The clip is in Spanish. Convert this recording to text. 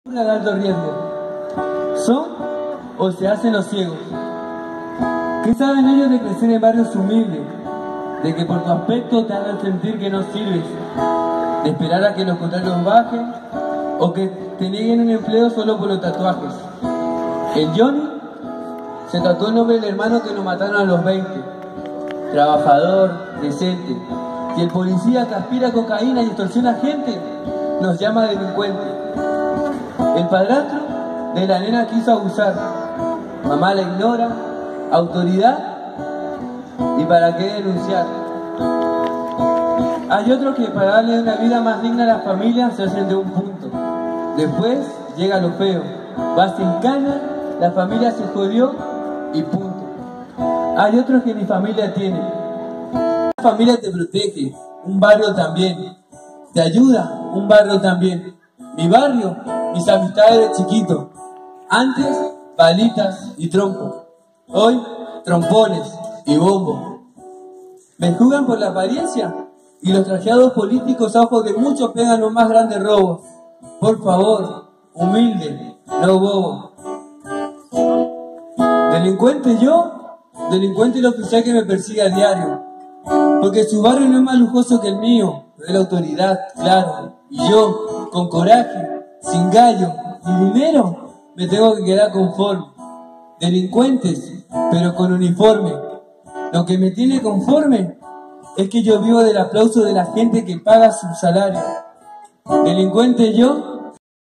de alto riesgo. ¿Son o se hacen los ciegos? ¿Qué saben ellos de crecer en barrios humildes? De que por tu aspecto te hagan sentir que no sirves, de esperar a que los contratos bajen o que te nieguen un empleo solo por los tatuajes. El Johnny se tatuó el nombre del hermano que lo mataron a los 20, trabajador, decente. Y el policía que aspira cocaína y extorsiona gente nos llama delincuente. El padrastro de la nena quiso abusar, mamá la ignora, autoridad, ¿y para qué denunciar? Hay otros que para darle una vida más digna a la familia se hacen de un punto. Después llega lo feo, vas en cana, la familia se jodió y punto. Hay otros que ni familia tienen. Una familia te protege, un barrio también. Te ayuda, un barrio también. Mi barrio, mis amistades de chiquito. Antes, palitas y trompo. Hoy, trompones y bombo. Me juzgan por la apariencia y los trajeados políticos a ojos de muchos pegan los más grandes robos. Por favor, humilde, no bobo. Delincuente yo, delincuente el oficial que me persigue a diario. Porque su barrio no es más lujoso que el mío, de la autoridad, claro. Y yo, con coraje, sin gallo ni dinero, me tengo que quedar conforme. Delincuentes, pero con uniforme. Lo que me tiene conforme es que yo vivo del aplauso de la gente que paga su salario. Delincuente yo,